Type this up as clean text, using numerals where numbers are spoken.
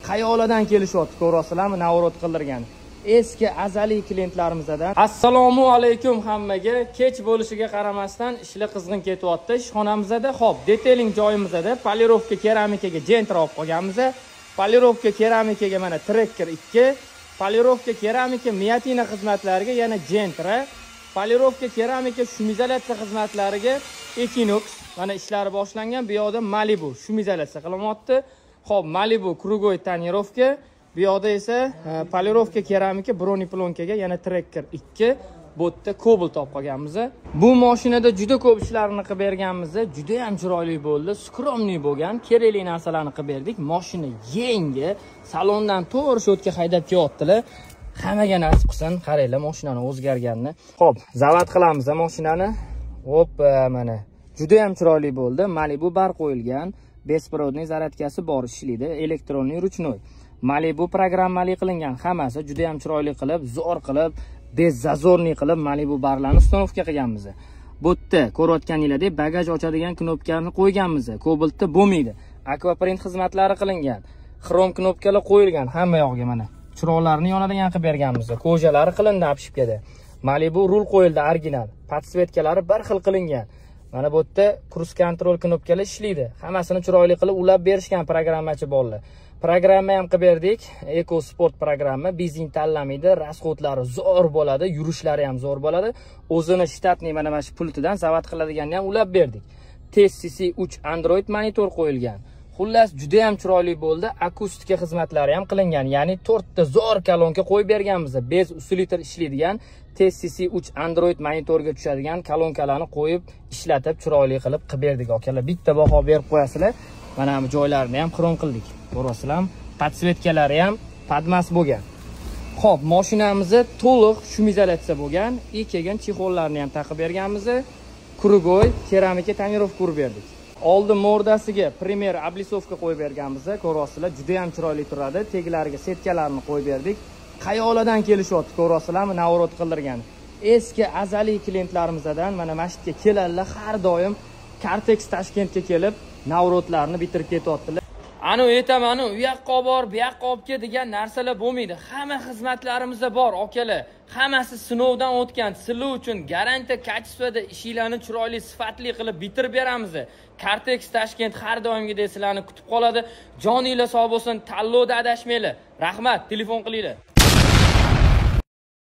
Qayoladan kelishyapti, ko'rasizlarmi, navrot qildirgan. Eski azaliy klientlarimizdan. Assalomu alaykum hammaga. Kech bo'lishiga qaramasdan ishlar qizg'in ketyapti. Ishxonamizda, xo'p, detailing joyimizda polirovka keramikaga Gentra olib qolganmiz. Polirovka keramikaga mana Tracker 2, polirovka keramika Miatina xizmatlariga yana Gentra, polirovka keramika shumizolyatsiya xizmatlariga Equinox. Mana ishlari boshlangan. Bu yoqda Malibu shumizolyatsiya qilyapti. Xo'p, Malibu krugoy tonirovka. Bu yoqda esa polirovka keramika bronepilonkaga yana Tracker 2, bu yerda Cobalt olib qolganmiz. Bu mashinada juda ko'p ishlarni qilib berganmiz. Juda ham chiroyli bo'ldi, skromniy bo'lgan, kerakli narsalarni qilib berdik. Mashina yangi, salondan to'g'ri sho'tga haydab kelyaptilar. Hammaga nasib qilsin, qaranglar mashinani o'zgarganini. Xo'p, zavod qilamiz mashinani. Hop, mana juda ham chiroyli bo'ldi. Malibu bar qo'yilgan, besprovodniy zaryadkasi bor, ishlaydi, elektronniy ruchnoy. Malibu programmali qilingan, hammasi juda ham chiroyli qilib, zo'r qilib, bezzazorniy qilib Malibu barlarni ustanovka qilganmiz. Bu yerda ko'rayotganingizdek bagaj ochadigan knopkani qo'yganmiz. Cobaltda bo'lmaydi. Aquaprint xizmatlari qilingan. Xrom knopkalar qo'yilgan hamma yoqga mana. Chiroqlarni yonadigan qilib berganmiz. Ko'jalari qilindi apshipkada. Malibu rul qo'yildi original. Podsvetkalari bir xil qilingan. Mana bu yerda cruise control knopkalar ishlaydi. Hammasini chiroyli qilib ulab berishgan programmachi bolalar. Programma ham qilib berdik. Eco Sport programma, benzin tanlamaydi, rasxodlari zo'r bo'ladi, yurishlari ham zo'r bo'ladi. O'zini shtatniy mana shu pultidan zavod qiladiganini ham ulab berdik. TCC 3 Android monitor qo'yilgan. Xullas juda ham chiroyli bo'ldi. Akustika xizmatlari ham qilingan, ya'ni 4 ta zo'r kolonka qo'yib berganmiz. Bez usilitr ishlaydigan TCC 3 Android monitorga tushadigan kolonkalarni qo'yib, ishlatib chiroyli qilib berdik akalar. Bitta baho berib qo'yasizlar. Mana bu joylarini ham xrom qildik. Ko'rasizlarmi? Podsvetkalari ham padmas bo'lgan. Xo'p, mashinamizni to'liq shumizolyatsiya bo'lgan, kelgan chexollarni ham taqib berganmiz. Krugoy keramika tonirovka urib berdik. Oldi mordasiga primer oblisovka qo'yib berganmiz. Ko'rasizlar, juda ham chiroyli turadi. Teglariga setkalarni qo'yib berdik. Qayoladan kelishyapti, ko'rasizlarmi, navrot qildirgan. Eski azaliy klientlarimizdan mana masjidga keladilar, har doim Cartex Toshkentga kelib navrotlarni bitirib ketyaptilar. Ani aytaman, u yoqqa bor, bu yoqqa olib kel degan narsalar bo'lmaydi. Hamma xizmatlarimizda bor, akalar. Hammasi sinovdan o'tgan. Sizlar uchun garantiya kачествоda ishinglarni chiroyli, sifatli qilib bitirib beramiz. Cartex Toshkent har doimgidek sizlarni kutib qoladi. Joninglar sog' bo'lsin, tanlovda adashmanglar. Rahmat, telefon qilinglar.